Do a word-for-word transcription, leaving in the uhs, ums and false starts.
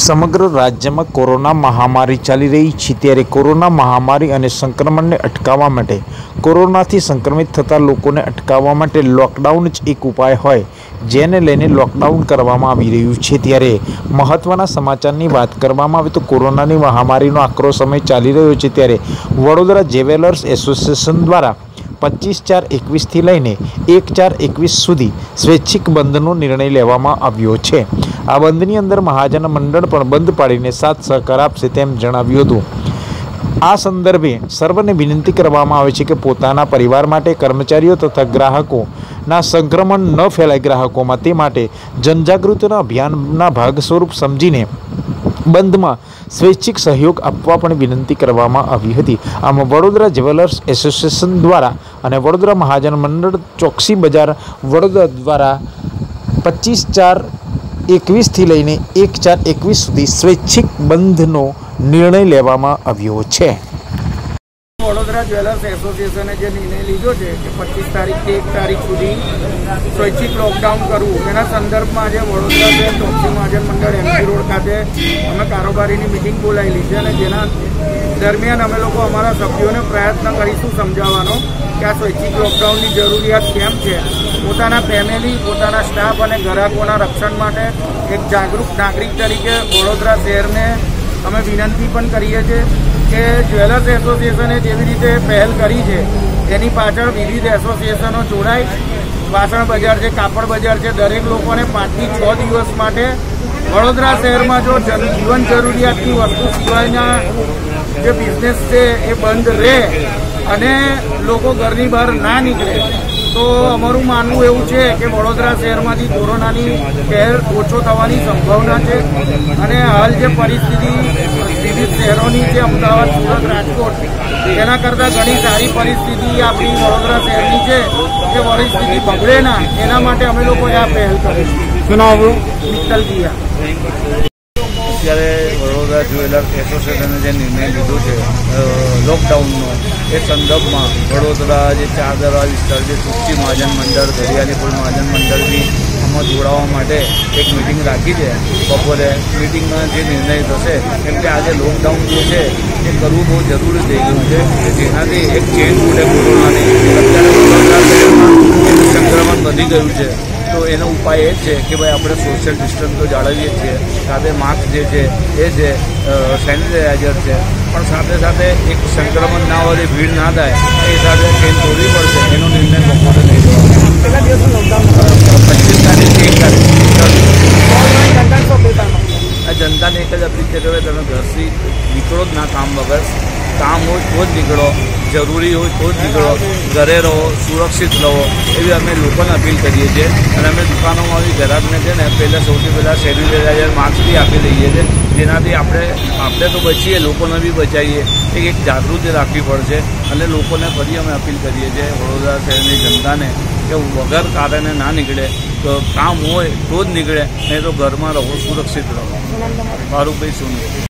સમગ્ર રાજ્યમાં કોરોના મહામારી ચાલી રહી છે ત્યારે કોરોના મહામારી અને સંક્રમણને અટકાવવા માટે કોરોનાથી સંક્રમિત થતા લોકોને અટકાવવા માટે લોકડાઉન જ એક ઉપાય હોય જેને લઈને લોકડાઉન કરવામાં આવી રહ્યું છે। ત્યારે મહત્વના સમાચારની વાત કરવામાં આવે તો કોરોનાની મહામારીનો આકરો સમય ચાલી રહ્યો છે ત્યારે વડોદરા જ્વેલર્સ એસોસિએશન દ્વારા पच्चीस चार एकवीस थी लईने एक चार एकवीस सुधी स्वैच्छिक बंधनो निर्णय लेवामां आव्यो छे। आ बंधनी अंदर महाजन मंडळ पण बंध पाड़ीने साथ सहकार आपशे तेम जणाव्युं हतुं। आ संदर्भे सर्वने विनंती करवामां आवे छे के पोताना परिवार माटे कर्मचारीओ तथा ग्राहकोना संक्रमण न फैलाय ग्राहकोमां ते माटे जनजागृतिना अभियानना भाग स्वरूप समजीने बंध में स्वैच्छिक सहयोग आपवा पण विनंती करवामां आवी हती। आम वडोदरा ज्वेलर्स एसोसिएशन द्वारा अने वडोदरा महाजन मंडळ चौकसी बजार वडोदरा द्वारा पच्चीस चार एकवीस थी लईने एक चार एकवीस सुधी स्वैच्छिक बंधनो निर्णय लेवामां आव्यो छे। वडोदरा ज्वेलर्स एसोसिएशने जो निर्णय लीधो है कि पच्चीस तारीख के एक तारीख सुधी स्वैच्छिक लॉकडाउन करवू एना संदर्भ में आज वडोदरा शहर चौकसी महाजन मंडळ एमजी रोड खाते अमे कारोबारी मीटिंग बोलायेली है। जेना दरमियान अमे लोग अमरा सभ्यों ने प्रयत्न करीशुं समजाववानो कि आ स्वैच्छिक लॉकडाउन की जरूरियात केम छे। पोताना फेमिली पोताना स्टाफ और ग्राहकोना रक्षण माटे एक जागरूक नागरिक तरीके वडोदरा शहर ने अमे विनंती पण करीए छीए कि ज्वेलर्स एसोसिएशने जेवी रीते पहल करी है तेनी पाछळ विविध एसोसिएशनो जोड़ाय वासण बजार है कापड़ बजार है दरेक लोकोने पांच थी छ दिवस माटे वडोदरा शहर में जो जन जीवन जरूरियात की वस्तु सिवायना जे बिजनेस है ये बंद रहे अने लोको घरनी बहार ना निकले। तो अमरु मानवुं एवुं छे कि वडोदरा शहर में कोरोनानी कहर ओछो थवानी संभावना है अने हाल जे परिस्थिति विविध शहरोनी जे अमदावाद सूरत राजकोट तेना करता घणी सारी परिस्थिति आपणी वडोदरा शहरनी छे के परिस्थिति बगड़े ना एना माटे अमे लोकोए आ पहल करी सुनावो मित्तल किया। अत्यारे वडोदरा ज्वेलर्स एसोसिएशने जो निर्णय लीधो है लॉकडाउननो ए संदर्भ में वडोदरा जो चादरा विस्तार जो चौकसी महाजन मंडळ घड़ियालीपुर महाजन मंडळ भी आमां जोड़ावा माटे एक मीटिंग राखी है। बपोरे मीटिंग में जो निर्णय थशे केम के आज लॉकडाउन जो है ये करवू बहुत जरूरी थई गयुं छे कि जेनाथी एक चेन तूटे कोरोनानी अत्यारे वडोदरा शहेरमां संक्रमण वधी गयुं छे। तो एनो उपाय ए छे कि भाई आपणे सोशल डिस्टन्स तो जाळवीए छीए साथे मास्क जे छे ए छे सेनिटाइजर छे पण साथे साथे एक संक्रमण ना वधे भीड़ ना थाय ए हिसाबे चेन तोड़वी पड़शे एनो निर्णय बपोरे लई लेवामां पच्चीस तारीख एक तारीख जनता ने एक ज अपील करे तमे घरथी निकळो ज ना काम वगर काम हो तो ज निकळो जरूरी हो तो ज निकळो घरे रहो सुरक्षित रहो एवी अमे लोकोने अपील करीए छीए। अने अमे दुकानोमां बी ग्राहकने छे ने पहले सौथी पहला सेनिटाइजर मास्क भी आपी दईए छीए जेनाथी आपणे आपणे तो बचीए लोकोने भी बचाईए एक एक जागृति राखवी पड़शे। अने लोकोने फरी अमे अपील करीए छीए वडोदरा शहेरनी जनताने कि वगर कारणे ना निकळे तो काम होय तो ज निकळे नहीं तो घर में रहो सुरक्षित रहो। मारू भाई सुनो।